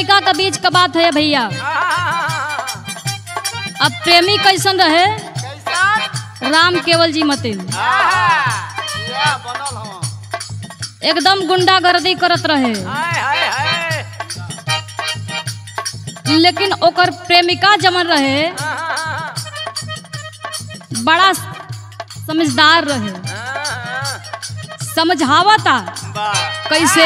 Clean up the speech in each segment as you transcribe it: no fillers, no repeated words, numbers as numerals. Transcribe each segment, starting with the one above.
प्रेमिका के बीच का बात है भैया। अब प्रेमी कैसन रहे? राम केवल जी मते एकदम गुंडागर्दी करत रहे, लेकिन ओकर प्रेमिका जमन रहे बड़ा समझदार रहे, समझावता कैसे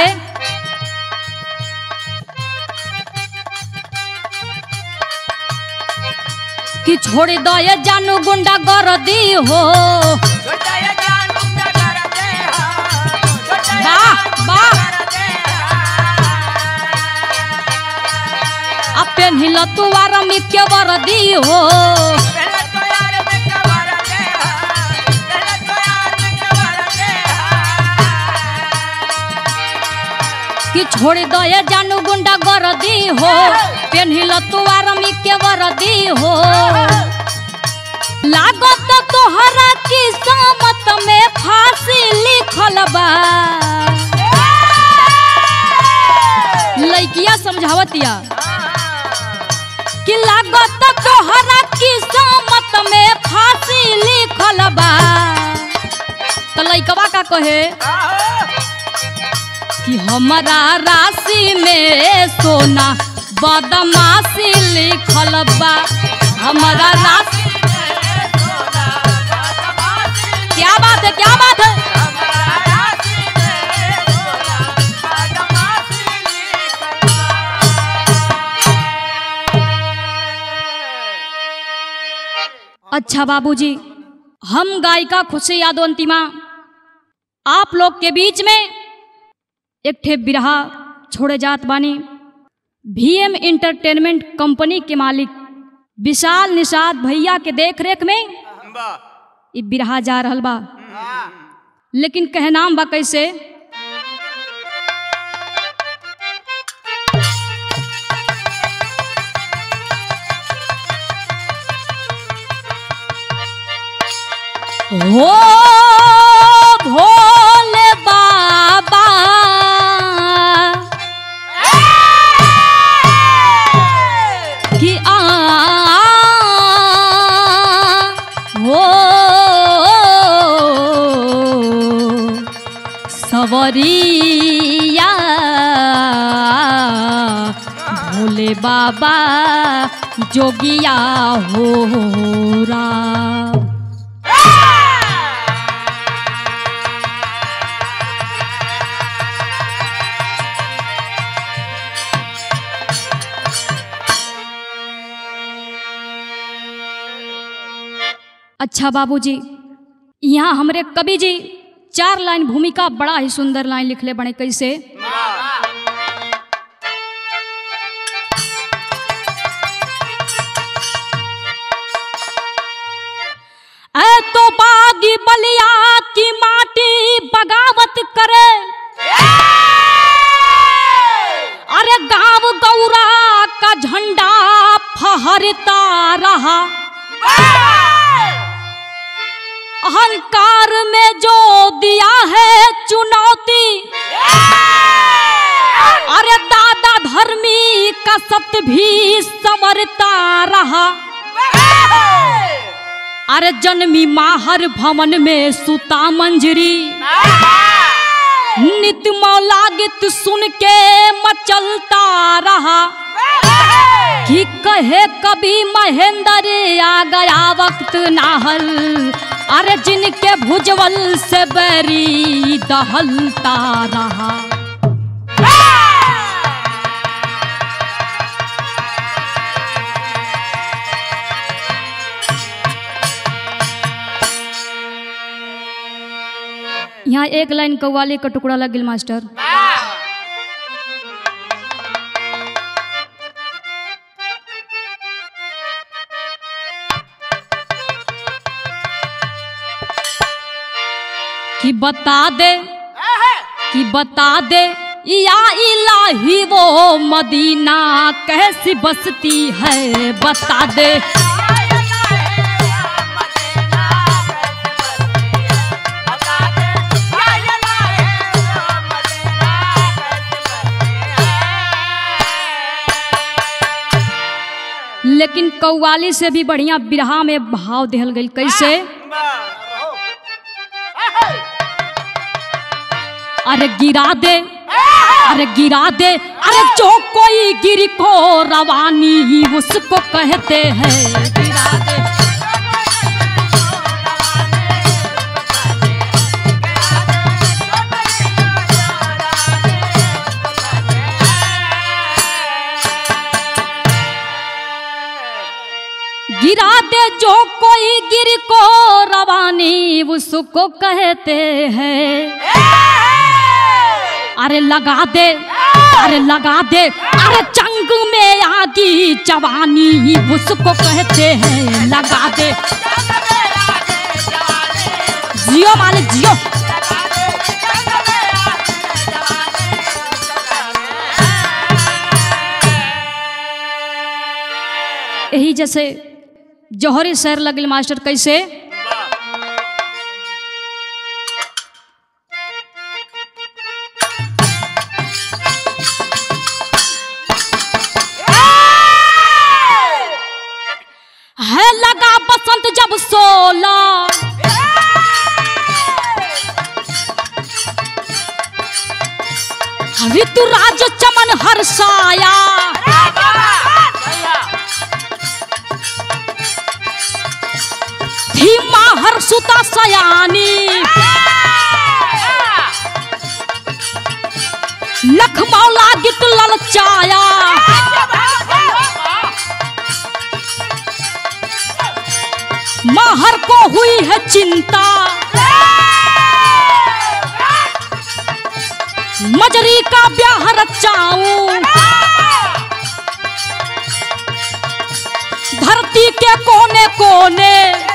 कि छोड़ दो ये जानू गुंडा गर्दी हो। वाह वाह अपे हिल तू आरामी के वर्दी हो। कि छोड़ दो ये जानू गुंडा गर्दी हो, पेन्हिल तू आरामी के वर्दी हो। लागत तोहरा किस्मत में फांसी लिखल बा। लइकिया समझावतिया कि लागत तोहरा किस्मत में फांसी लिखल बा। तो लइकवा का कहे कि हमारा राशि में सोना बदमाशी लिखल बा। हमारा राशि क्या बात है, क्या बात है। अच्छा बाबूजी, हम गायिका खुशी यादवंतिमा आप लोग के बीच में एक ठे बिरहा छोड़े जात बानी। VM एंटरटेनमेंट कंपनी के मालिक विशाल निषाद भैया के देख रेख में ये बिरहा जा रहल बा, लेकिन कहनाम बा कैसे। हो भोले बाबा कि हो सवरिया भोले बाबा जोगिया हो राम। अच्छा बाबूजी, यहाँ हमरे कवि जी 4 लाइन भूमिका बड़ा ही सुंदर लाइन लिखले बने कैसे। ऐ तो बागी बलिया की माटी बगावत करे, अरे गांव गौरा का झंडा फहरता रहा। अहंकार में जो दिया है चुनौती, अरे दादा धर्मी का सत्य भी संवरता रहा। अरे जन्मी माहर भवन में सुता मंजरी, नित मौला गीत सुन के मचलता रहा। कि कहे कभी महेंद्र आ गया वक्त नाहल, अरे जिनके भुजवल से बैरी दहलता रहा। यहाँ एक लाइन कव्वाली का टुकड़ा लग गिल मास्टर। कि बता दे या इलाही वो मदीना कैसी बसती है, बता दे। लेकिन कव्वाली से भी बढ़िया बिरहा में भाव देहल गई। कैसे? अरे गिरा दे, अरे गिरा दे, अरे जो कोई गिर को रवानी उसको कहते हैं गिरा दे। गिरा दे जो कोई गिर को रवानी उसको कहते हैं। अरे लगा दे, अरे लगा दे, अरे जंग में आगी जवानी उसको कहते हैं लगा दे। जियो मालिक जियो। यही जैसे जौहरी शेर लगल मास्टर। कैसे? है लगा बसंत जब सोला, ऋतुराज चमन हर्षाया, थी माहर सुता सयानी, लख मौला गित ललचाया, माहर को हुई है चिंता, मजरी का ब्याह रचाऊं, धरती के कोने कोने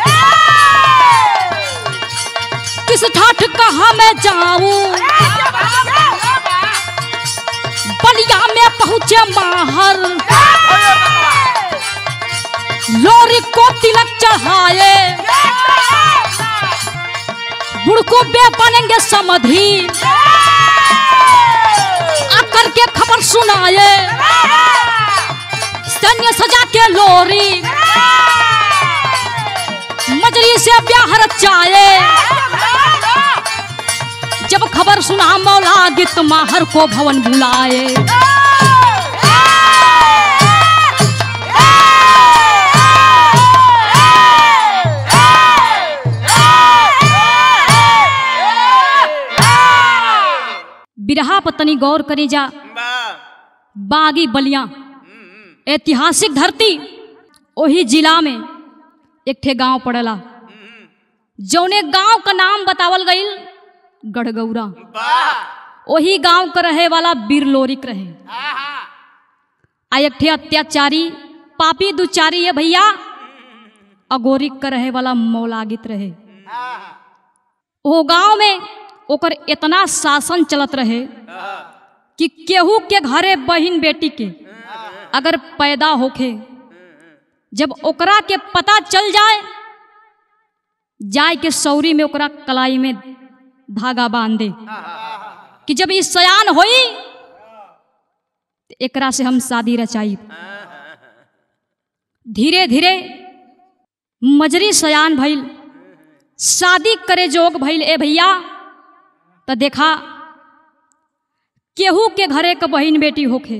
किस ठाठ कहाँ मैं जाऊं, बलिया में पहुंचे माहर, लोरी को तिलक चढ़ाए, बुड़को बे बनेंगे समधी, आकर के खबर सुनाए, सैन्य सजा के लोरी, मजरी से ब्याह रचाए। जब खबर सुना मौला गित माहर को भवन बुलाए। बिरहा पत्नी गौर करी जा। बागी बलिया ऐतिहासिक धरती, वही जिला में एक ठे गांव पड़ेला, जौने गांव का नाम बतावल गईल गढ़गौरा। वही गांव का रहे वाला बिरलोरिक रहे। आ एक ठे अत्याचारी पापी दुचारी है भैया अगोरिक का रहे वाला मौलागित रहे। वो गांव में ओकर इतना शासन चलत रहे कि केहू के घरे बहिन बेटी के अगर पैदा होखे, जब ओकरा के पता चल जाए के सौरी में ओकरा कलाई में धागा बांध दे कि जब ये सयान होई तो एकरा से हम शादी रचाई। धीरे धीरे मजरी सयान भइल, शादी करे जोग भइल। ए भैया तो देखा केहू के घरे का बहिन बेटी होखे,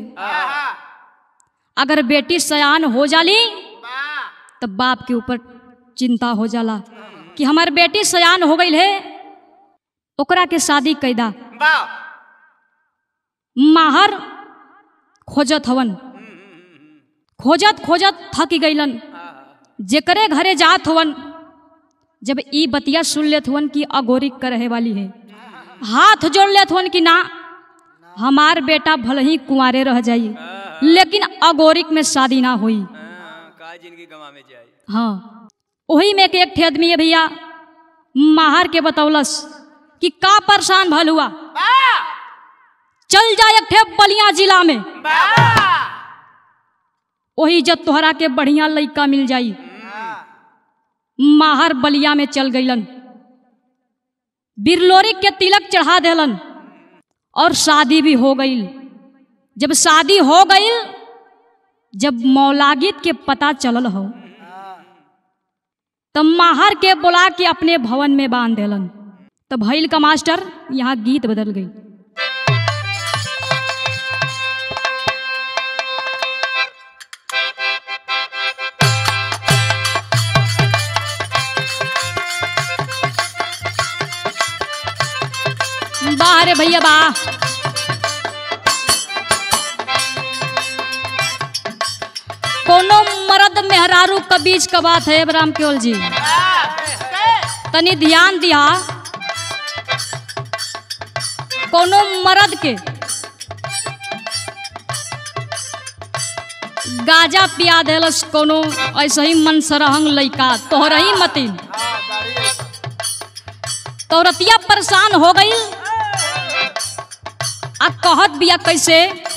अगर बेटी सयान हो जाली तो बाप के ऊपर चिंता हो जाला कि हमार बेटी सयान हो गई है, ओकरा के शादी कैदा। माहर खोजत हवन, खोजत खोजत थक गईलन। जेकरे घरे जात हवन, जब ई बतिया सुन लेत हवन कि अगोरिक का रहे वाली है, हाथ जोड़ लेत हवन कि ना हमार बेटा भले ही कुंवारे रह जाई लेकिन अगोरिक में शादी ना हुई। हाँ, वही में एक ठे आदमी है भैया माहर के बतौलस कि का परेशान भल हुआ, चल जा एक ठे बलिया जिला में, वही जब तोहरा के बढ़िया लड़का मिल जाई। माहर बलिया में चल गईलन, बिरलोरिक के तिलक चढ़ा देलन और शादी भी हो गई। जब शादी हो गई जब मौलागित के पता चलल हो तब माहर के बुला के अपने भवन में बांध देलन। तब भइल का मास्टर, यहाँ गीत बदल गई। बाहरे भैया बा, कोनो मर्द मेहरारू का बीच का बात है राम केवल जी, तनी ध्यान दिया। कोनो मर्द के गाजा पिया देलस, कोनो ऐसे ही मन सरहंग लइका तोहर ही मती, तोरतिया परेशान हो गई। आ कहत बिया कैसे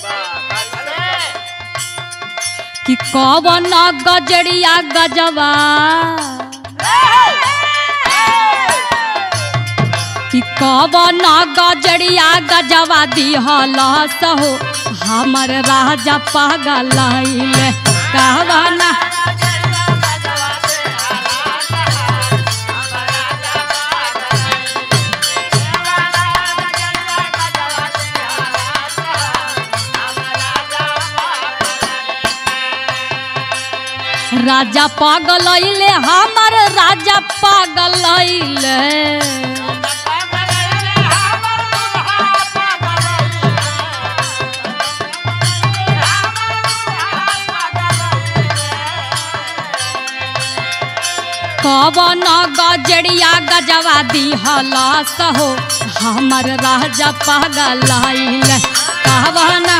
कि कवन गजड़िया गजवा, कि कवन गजड़िया गजवा दिहला सहो हमर राजा पागल कहवाना। राजा पागल आइले हमर राजा पागल आइले, कवन गजड़िया गजवा दिहला सहो हमर राजा पागल आइले कहवाना।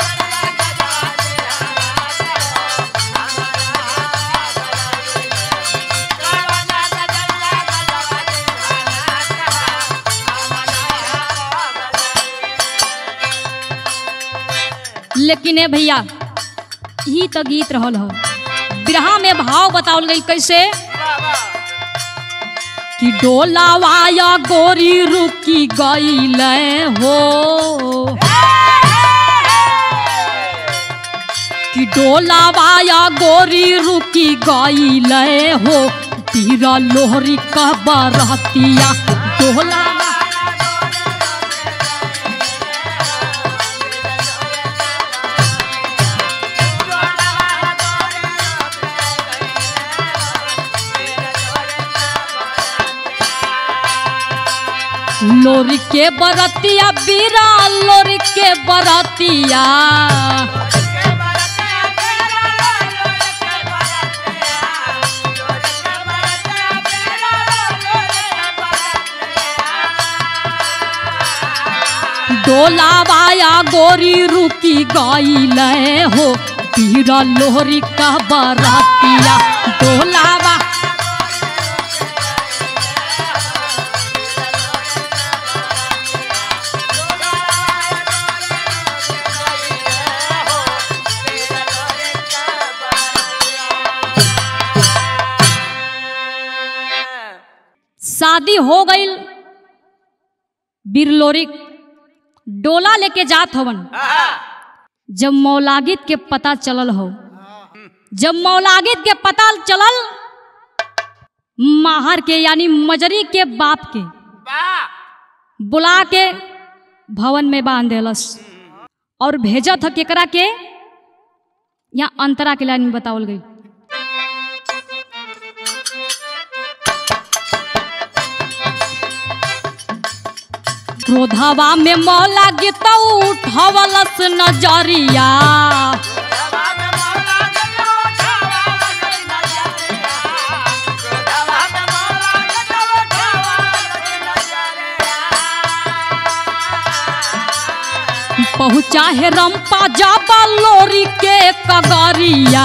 लेकिन भैया ही तो गीत रहल हो, बिरहा में भाव बतावल गई कैसे कि डोलावाया गोरी रुकी गईले हो, कि डोलावाया गोरी रुकी गईले हो, पीरा लोहरी का बरतिया डोला। लोरी के बरतिया बीरा लोरी के बरतिया, डोलावाया गोरी रुकी गईले हो, बीरा लोहरी का बरतिया डोलावा। शादी हो गई, बिरलोरी डोला लेके जात हवन। जब मौलागित के पता चलल हो, जब मौलागित के पता चलल, माहर के यानी मजरी के बाप के बुला के भवन में बांध देलस और भेजत ह केकरा के, यहाँ अंतरा के लाइन में बतावल गई। क्रोधवा में मौलागित उठवलस नजरिया, पहुँचा है रंपा जाबा लोरी के कगरिया,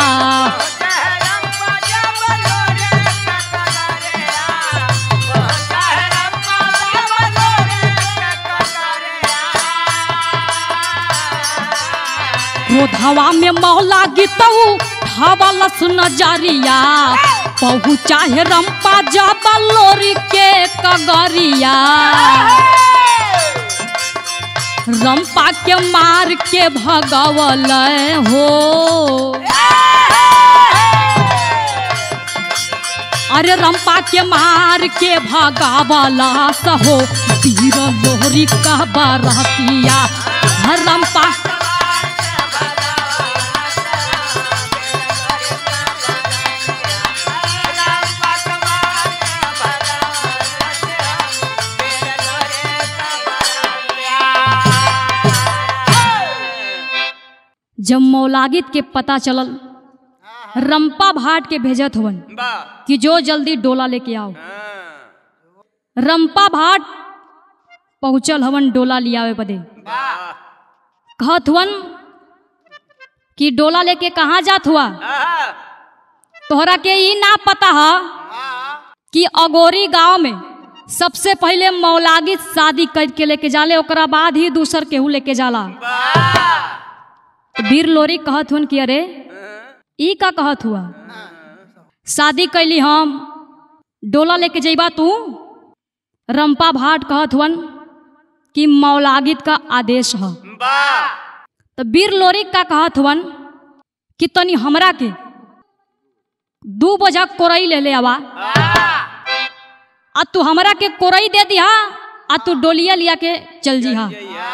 क्रोधवा में मौलागित उठवलस नजरिया, पहुँचा है रंपा जाबा लोरी के कगरिया। रंपा के मार के भगावल हो। अरे रंपा के मार के भगावला सहो वीर लोहरी का बरतिया। रंपा जब मौलागित के पता चलल रंपा भाट के भेजत हवन कि जो जल्दी डोला लेके आओ। रंपा भाट पहुंचल हवन डोला लियावे बदे। कहत हवन कि डोला लेके कहाँ जात हुआ? तोहरा के ई ना पता है कि अगोरी गांव में सबसे पहले मौलागित शादी करके लेके जाले, ओकरा बाद ही दूसर केहू लेके जाला। वीर लोरी कहत हुन कि अरे ई का कहत हुआ? शादी कैली हम, डोला लेके जइबा तू? रंपा भाट कहत हुन कि मौलागित का आदेश है। तो वीर लोरी का कहत हुन कि तनी हमरा के 2 बोझा कोरई ले ले आवा, आ तू हमरा के कोरई दे दिहा, आ तू डोलिया लिया के चल जीहा।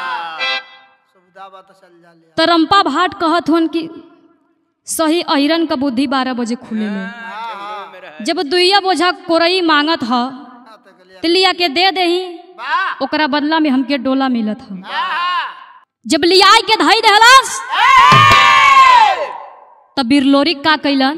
तो रंपा भाट कहत हन कि सही अहिरन का बुद्धि 12 बजे खुले ले। जब 2 बोझा कोरई मांगत ह तो लिया के दे दही, ओकरा बदला में हमके डोला मिलत ह। जब लियाई के धई देहलस तब बिरलोरी का कैलन,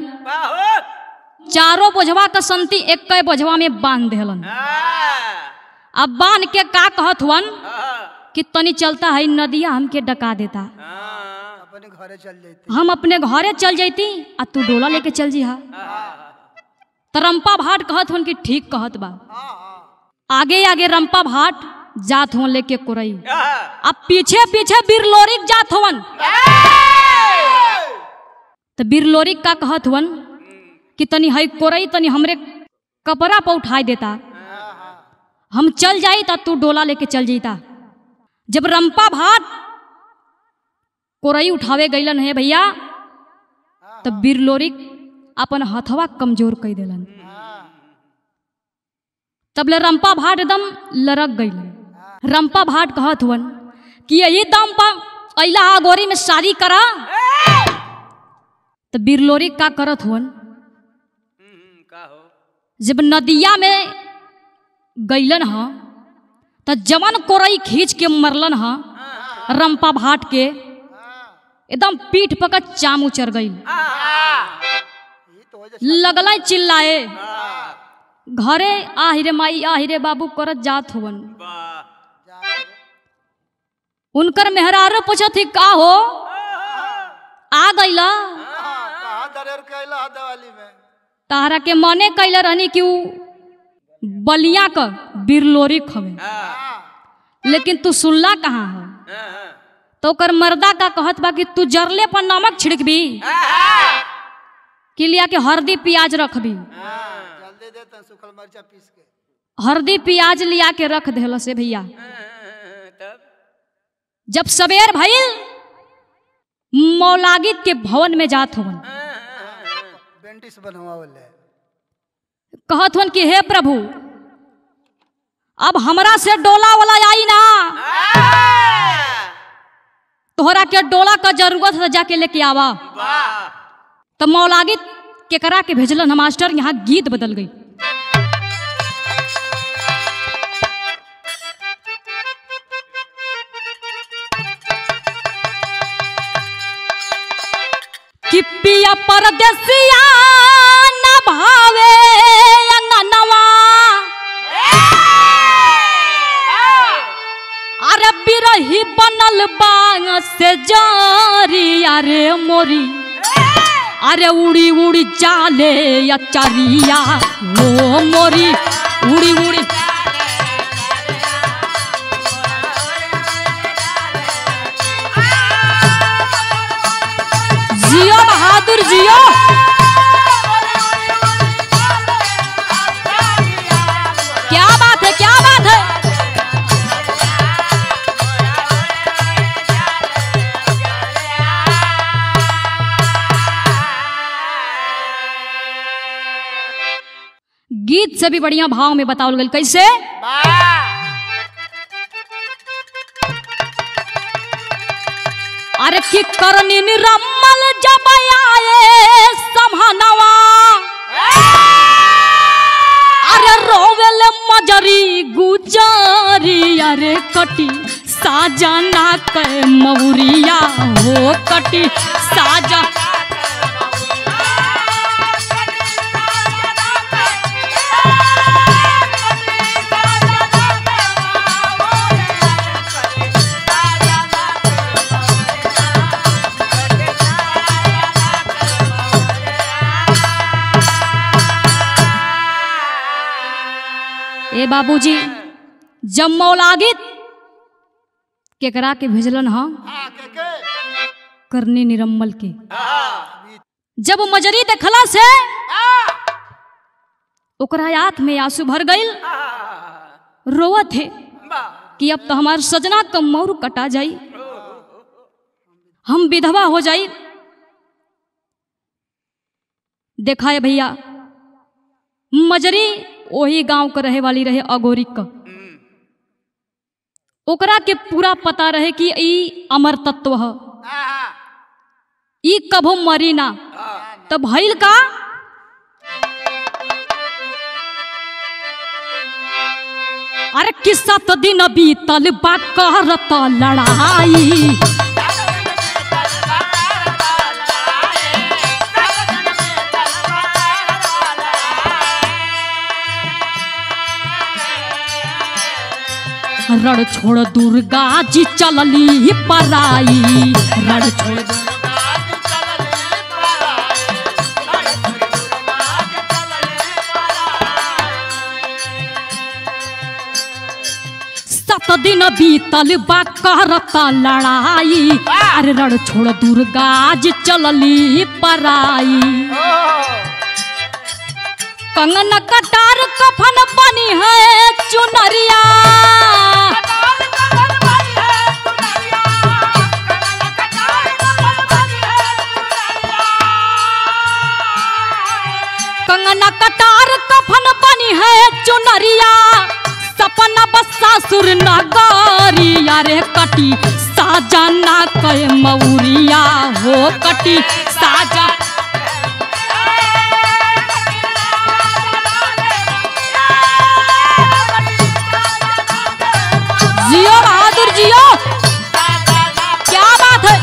4 बोझवा का संति एक बोझवा में बांध देहलन। अब बांध के का कहत हुन कि तनी चलता है नदिया हमके डका देता, अपने घरे चल जाती, हम अपने घरे चल जाती, आ तू डोला लेके चल जी। तो रंपा भाट कहत हन कि ठीक कहत बा। आगे आगे रंपा भाट जात हवन लेके कोरई, अब पीछे पीछे बिरलोरिक जात हवन। तो बिरलोरिक का कहत हवन कि तनी हई कोरई तनी हमरे कपड़ा पर उठाई देता, हम चल जाई ता तू डोला लेके चल जीता। जब रंपा भाट कोरई उठावे गईलन है भैया, तब बिरलोरिक अपन हथवा कमजोर कर देलन। तब ले रंपा भाट एकदम लरक गईलन। रंपा भाट कहत हुवन कि यही दम पर अइला अगोरी में शादी करा। तो बिरलोरिक का करत हुवन, जब नदिया में गईलन ह तो जवन कोरई खींच के मरलन ह रंपा भाट के, एकदम पीठ पकड़ चाम उचर गई। लगल चिल्लाए, घरे आहिरे माई आहिरे बाबू करत जात होवन। उनकर मेहरारू पूछत ही का हो आ गईला? तारा के मने कैला रहनी कि बलिया का बिरलोरी खवे, लेकिन तू सुनला कहाँ है? तो कर मर्दा का कहत बा कि तू जरले पर नमक छिड़कबी कि लिया के हल्दी प्याज रखबी। जल्दी दे तन सूखल मिर्चा पीस के, हल्दी प्याज लिया के रख देहल से भैया। जब सवेर भइल मौलागित के भवन में जात होवन, बेंटिस बनवावले, कहत हन कि हे प्रभु अब हमरा से डोला वाला आई ना, तोहरा के डोला का जरूरत है, जाके लेके आवा। तो मौलागित के करा के भेजलन मास्टर, यहाँ गीत बदल गई। कि पिया परदेसिया न भावे अंगनवा, अरे बिरही बनल बांग से जारी, अरे मोरी अरे उड़ी उड़ी जाले या चरिया, ओ मोरी उड़ी उड़ी। जियो बहादुर जियो, क्या बात है क्या बात है। गीत से भी बढ़िया भाव में बताओ गल कैसे। अरे कि करनी निरम्मल जब आए समहनवा, अरे रोवेल मजरी गुजारी, अरे कटी साजना के मौरिया हो, कटी साजा। ए बाबूजी जब मौलागित केकरा के भेजलन हा, करनी निरम्मल के। जब मजरी देखला से ओकरा आँख में आंसू भर गइल, रोवत है कि अब तो हमार सजना का मौर कटा जाई, हम विधवा हो जाई। देखा है भैया मजरी वही गांव के रहे वाली रहे अगोरी का, ओकरा के पूरा पता रहे कि ई अमर तत्व है, ई कभो मरी ना। तब भइल का अरे किस्सा तो दिन बीतल बा कहरत लड़ाई, रण छोड़ दुर्गा जी चलली पराई, रण छोड़ सत दिन बीतल बा करत लड़ाई, अरे रण छोड़ दुर्गा जी चलली पराई। कंगन कटार कफन बनी है चुनरिया, कंगना कटार कफन बनी है चुनरिया, सपना बसासुर नगरी, अरे कटी साजना के मौरिया हो, कटी साजा। जियो बहादुर जियो, क्या बात है।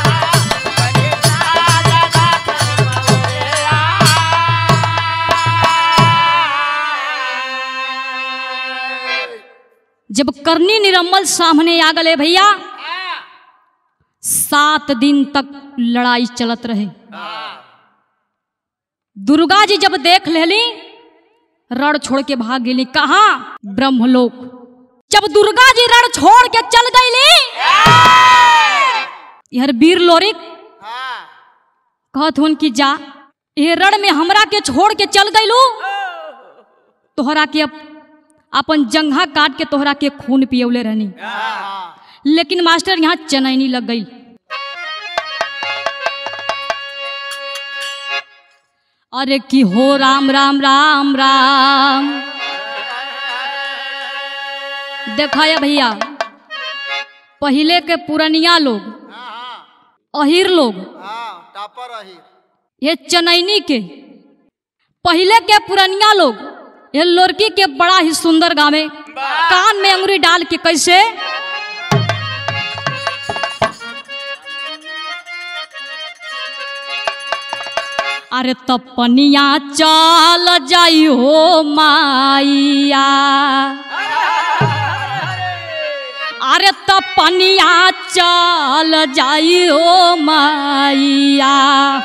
जब करनी निरम्मल सामने आ गए भैया, 7 दिन तक लड़ाई चलत रहे। दुर्गा जी जब देख लेली रण छोड़ के भाग गेली कहाँ, ब्रह्मलोक। जब दुर्गा जी रण छोड़ के चल गईली, यार वीर लोरिक कहत हुन कि जा ये रण में हमरा के छोड़ के चल गईलू, तोहरा के अपन जंघा काट के तोहरा के खून पियौले रहनी, लेकिन मास्टर यहाँ चनैनी लग गई। अरे कि हो राम राम राम राम। देखा या भैया पहले के पुरनिया लोग, अहिर लोग, ये चनैनी के पहले के पुरनिया लोग ये लोरकी के बड़ा ही सुंदर गावे, कान में अंगुरी डाल के कैसे। अरे तपनिया चल जाई हो माइया, अरे तपनिया चल जाई हो माइया,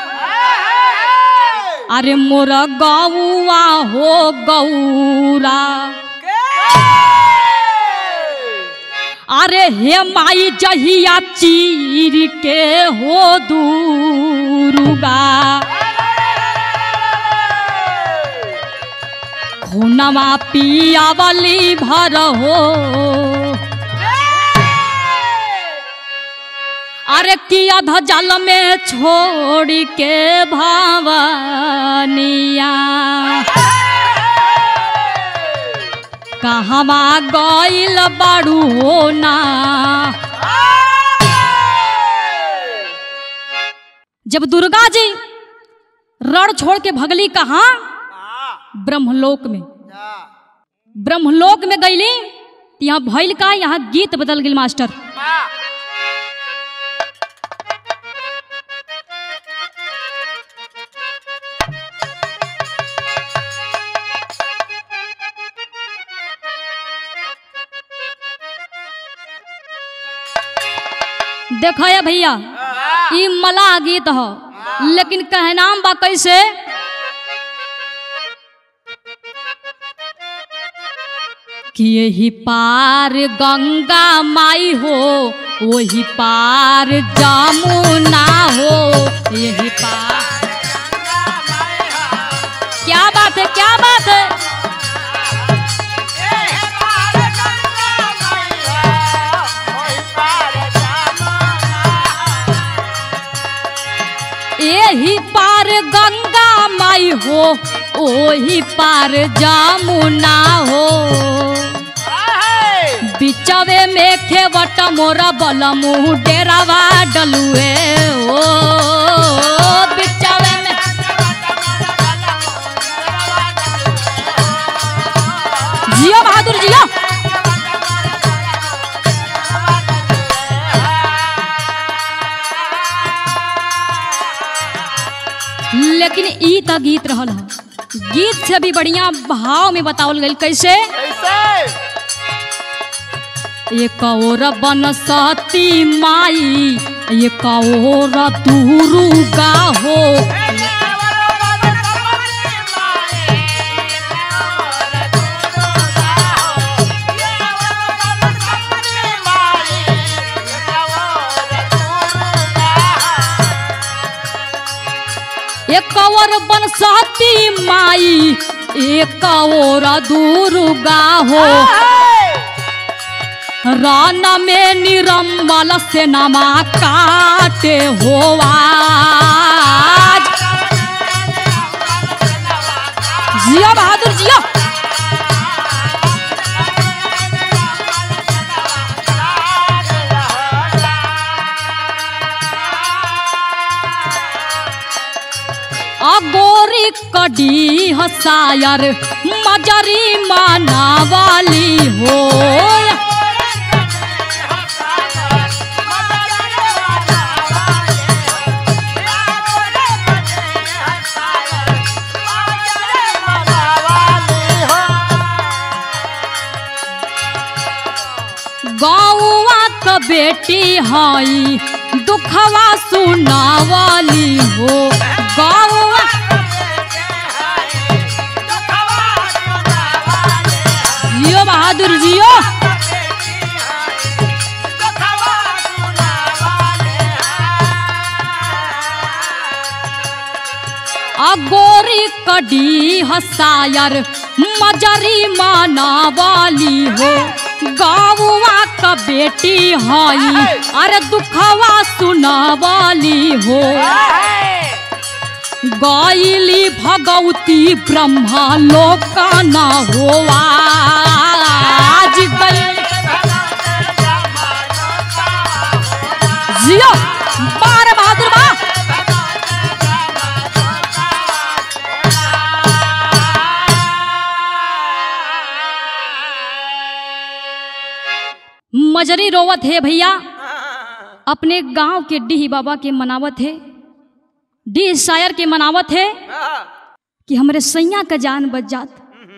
अरे मोर गौआ हो गौरा, अरे हे माई जहिया चीर के हो दुर्गा, खूनवा पियावली भर हो, अरे किया जल में छोड़ के भवनिया। कहवा गइल बाड़ू हो ना। जब दुर्गा जी रण छोड़ के भगली कहाँ? ब्रह्मलोक में। ब्रह्मलोक में गईली यहाँ भइल का, यहाँ गीत बदल गई मास्टर। देखो या भैया ई मला गीत हो, लेकिन कहनाम बा कैसे? कि यही पार गंगा माई हो, वही पार जमुना हो, यही पार। क्या बात है, क्या बात है। यही पार गंगा माई हो, वही पार जमुना हो। बिचवे में खेवट मोरा बलमु डेरावा डलुए ओ। बिचवे में जियो बहादुर जियो। लेकिन ई त गीत रहल है, गीत से भी बढ़िया भाव में बतावल गई। कैसे? एक और बनसती माई, एक और दुर्गा हो। एक और बनसती माई, एक और दुर्गा हो। रान में निरम्बल से नमा काटे हो आज। जिया बहादुर जिया। अगोरी कडी हसायर मजरी माना वाली हो। गौवा क बेटी हई दुखवा सुनावाली हो। गौवा जियो बहादुर जियो। अगोरी कडी हसायर मजरी माना वाली हो। गौवा का बेटी हई अरे दुखवा सुनावाली हो। गईली भगवती ब्रह्मा लोका न हो आज गई। जियो बार बहादुर बा। मजरी रोवत है भैया, अपने गांव के डीह बाबा के मनावत है, डीह शायर के मनावत है कि हमरे सैया का जान बच जात।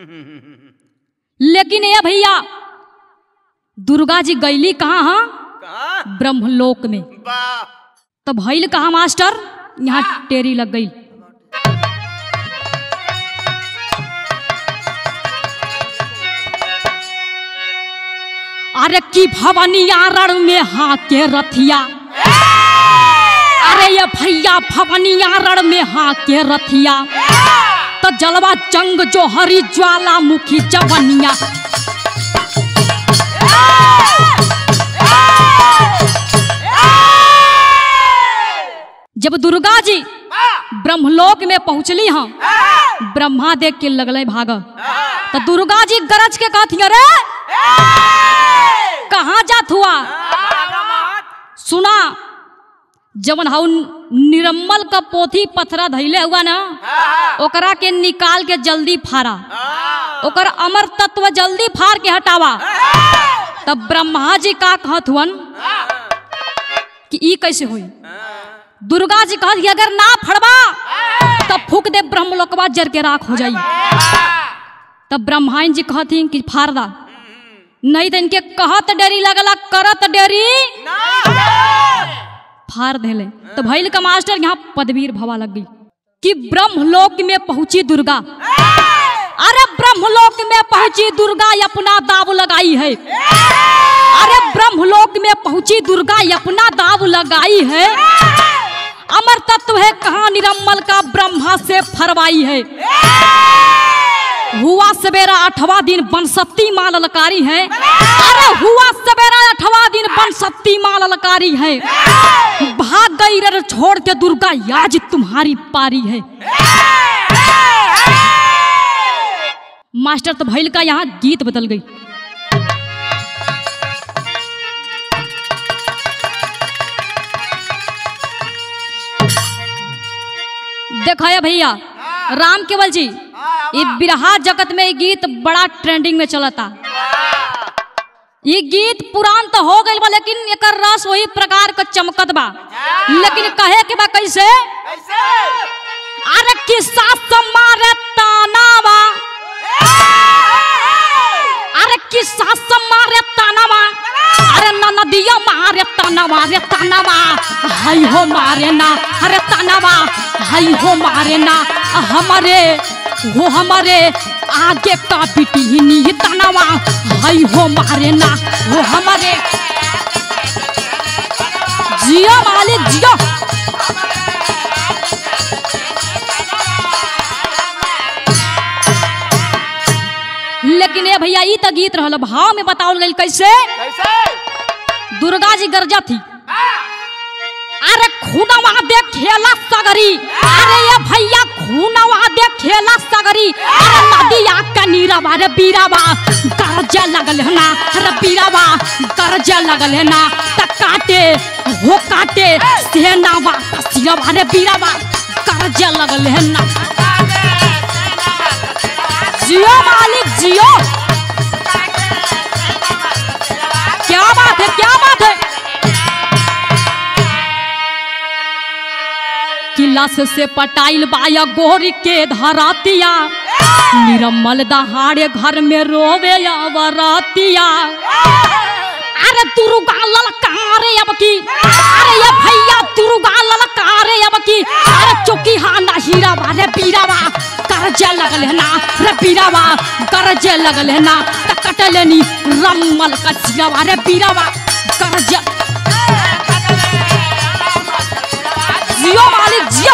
लेकिन ये भैया दुर्गा जी गईली कहाँ? हाँ ब्रह्मलोक में। तब भइल कहाँ मास्टर? यहाँ टेरी लग गई। अरे की भवनिया रण में हाँ के रथिया। अरे ये भैया भवनिया रण में हाँ के रथिया। तो जलवा जंग जो हरी ज्वालामुखी जवनिया। जब दुर्गा जी ब्रह्मलोक में पहुंचली हाँ, ब्रह्मा देख के लगले भाग। तो दुर्गा जी गरज के कहती अरे कहाँ जात हुआ? सुना, जवन हाउ निरम्मल का पोथी पथरा धैले हुआ ना, ओकरा के निकाल के जल्दी फाड़ा, ओकर अमर तत्व जल्दी फाड़ के हटावा। तब ब्रह्मा जी का कहत हुअन कि ई कैसे हुई? दुर्गा जी कहत अगर ना फड़बा तब फूक दे ब्रह्मलोकवा जर के राख हो जाई। तब ब्रह्माइन जी कहती कि फाड़ दा, नहीं तो इनके कहत डेरी लगला करत डेरी फाड़ देले। तो भैल का मास्टर यहाँ पदवीर भवा लग गई कि ब्रह्मलोक में पहुंची दुर्गा। अरे ब्रह्मलोक में पहुंची दुर्गा अपना दाव लगाई है। अरे ब्रह्मलोक में पहुंची दुर्गा अपना दाव लगाई है। अमर तत्व है कहाँ निरम्मल का ब्रह्मा से फरवाई है। हुआ सवेरा 8वां दिन बनसत्ती माँ ललकारी है। अरे हुआ सवेरा 8वां दिन बनसत्ती माँ ललकारी है। भाग गई रे छोड़ के दुर्गा आज तुम्हारी पारी है। मास्टर तो भैल का यहाँ गीत बदल गई। देखा भैया राम केवल जी, ये बिरहा जगत में ये गीत बड़ा ट्रेंडिंग में चला था। ये गीत पुरान तो हो गई बा, लेकिन एक रस वही प्रकार का चमकत बा। लेकिन कहे के बा कैसे? अरे किस्सा समारे तानावा, अरे किस्सा समारे तानावा, अरे नदिया मारे तानावा रे तानावा, हाय हो मारे ना, अरे तानावा हाय हो मारे ना, हमारे आगे का बिटिनी तानावा, हाय हो मारे ना, वो हमारे जियो मालिक जियो। लेकिन ये भैया ई तो गीत रहल, भाव में बताओ गई कैसे? दुर्गा जी गर्जा थी। अरे खूनवा देखेला सगरी, अरे ये भैया खूनवा देखेला सगरी, अरे नदिया का नीरावा रे बीरावा गरजे लगल है ना, अरे बीरावा गरजे लगल है ना, त काटे सेनावा सियावा रे बीरावा गरजे लगल है ना। जियो मालिक जियो, क्या बात है क्या बात है। किलास से पटाइल बाया गोरी के धरातिया, निरम्मल दहाड़े घर में रोवे वरातिया। अरे दुर्गा ललकारे अब की, अरे ये भैया दुर्गा ललकारे अब की, अरे चुकी हाना हीरावा रे बीरावा गरजे लगल है ना, रे बीरावा गरजे लगल है ना, त कटलेनी रम्मल का जियावा रे बीरावा गरजे। जियो मालिक जियो।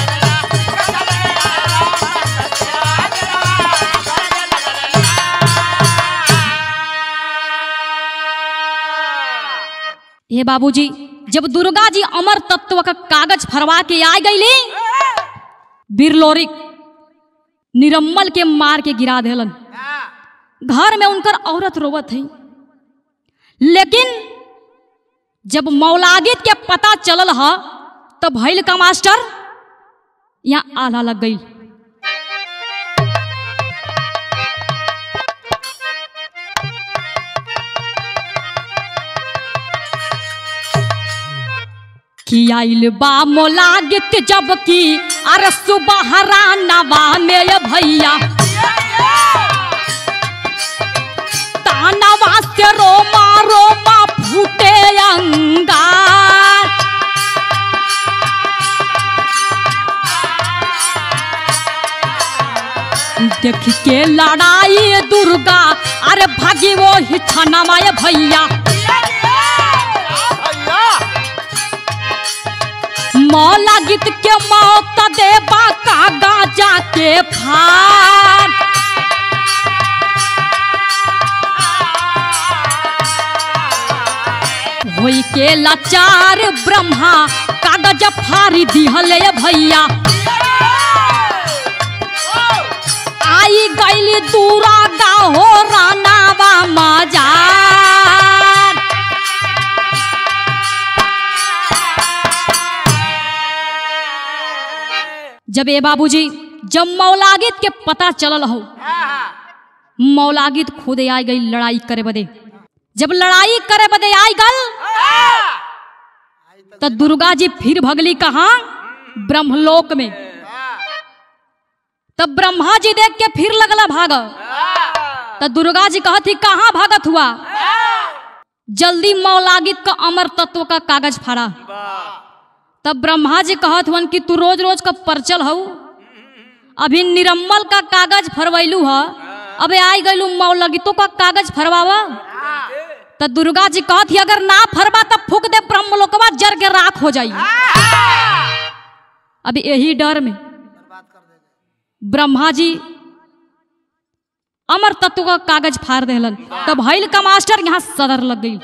हे बाबूजी, जब दुर्गा जी अमर तत्व का कागज फरवा के आ गई, बिरलोरिक निरम्मल के मार के गिरा देलन। घर में उनकर औरत रोवत है। लेकिन जब मौलागित के पता चलल है तो भैल का मास्टर यहाँ आला लग गई। कि आइल बा मौलागित जब की, अरे सुबह रानवा में भैया तानवा से रोमा रोमा फूटे अंगार। देख के लड़ाई दुर्गा, अरे भागी वो ही छानवा भैया। मौलागित के मौत देबा का गाजा के फार। होई के लाचार ब्रह्मा कागज फारी दिहले भैया। आई गईली गई दूरा गाहो रानावा मजार। जब ए बाबूजी जब मौलागित के पता चलल हो, मौलागित खुद आई गई लड़ाई करे बदे। जब लड़ाई करे बदे आई गल तो दुर्गा जी फिर भगली कहाँ? ब्रह्मलोक में। तब ब्रह्मा जी देख के फिर लगला भाग। तो दुर्गा जी कहती कहाँ भागत हुआ? जल्दी मौलागित का अमर तत्व का कागज फाड़ा। तब ब्रह्मा जी कहत हुन कि तू रोज रोज का परचल हो, अभी निरम्मल का कागज फरवैलू है, अबे आई गईलू मौलागितों का कागज फरवावा। तो दुर्गा जी कहती अगर ना फरवा तब फूक दे ब्रह्मलोकवा जर के राख हो जाई। अभी यही डर में ब्रह्मा जी अमर तत्व का कागज फाड़ देलन। तब भइल का मास्टर यहाँ सदर लग गई।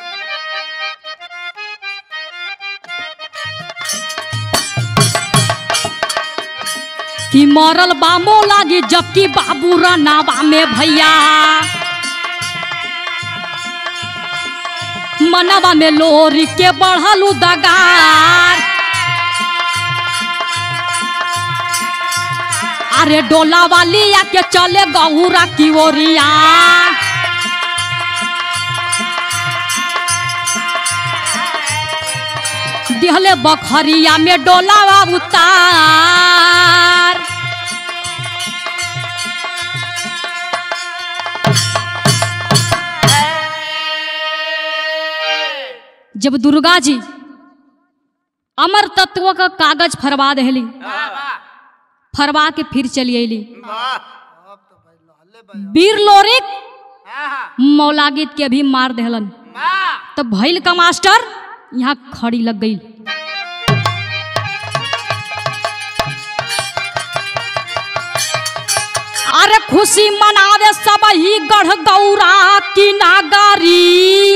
कि मरल बामो लागी जबकि बाबू रनावा में भैया, मनवा में लोरी के बढ़लू दगार। अरे डोला वाली आके चले गौरा की ओरिया, दिहले बखरिया में डोला उतार। जब दुर्गा जी अमर तत्व का कागज फरवा देली, फरवा के फिर चली अली। वीर लोरिक मौलागित के भी मार देहलन। तब भइल का मास्टर यहाँ खड़ी लग गई। अरे खुशी मनावे सब ही गढ़ गौरा की नागारी।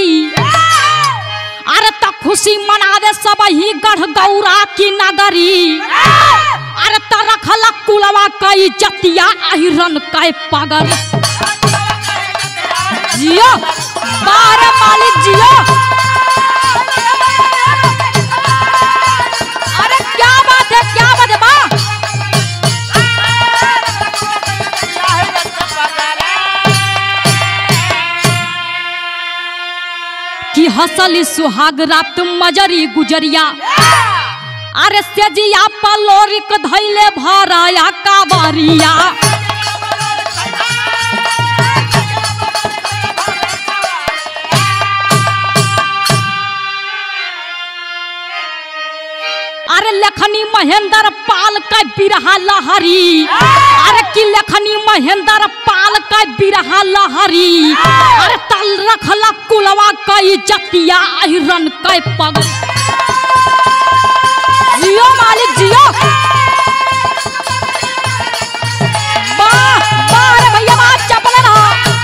अरे तब खुशी मनावे सब ही गढ़ गौरा की नगरी। अरे त रखला कुलवा कई जतिया अहिरन कै पगर। जियो बारे मालिक जियो। अरे क्या बात है, क्या बात है बा? कि हसली सुहाग रात मजरी गुजरिया। अरे सेजिया पलोरिक धैले भराया कावरिया। अरे लेखनी महेंद्र पाल का बिरहा लहरी। अरे कि लेखनी महेंद्र पाल का बिरहा लहरी। अरे तल रखला कुलवा कई जतिया अहिरन कै पगल। जियो मालिक जियो। वाह वाह रे भैया वाह, चपले रहो।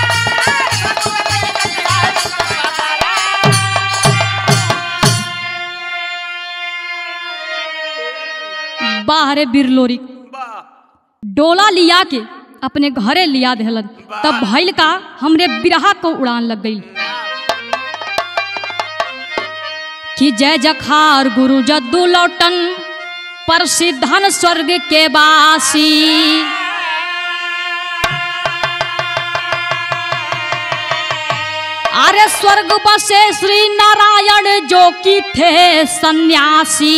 बाहर बिरलोरी डोला लिया के अपने घरे लिया देहलन। तब भइल का हमरे बिरहा को उड़ान लग गई। कि जय जखार गुरु जद्दू लौटन प्रसिद्धन स्वर्ग के वासी। अरे स्वर्ग बसे श्री नारायण जो कि थे सन्यासी।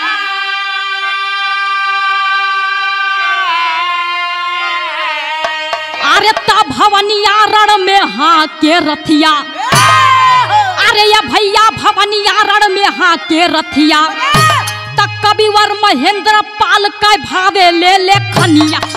अरे तब भवनिया रण में हाँ के रथिया। अरे या भैया भवनिया रण में हाँ के रथिया। तक कविवर महेंद्र पाल का भावे ले खनिया।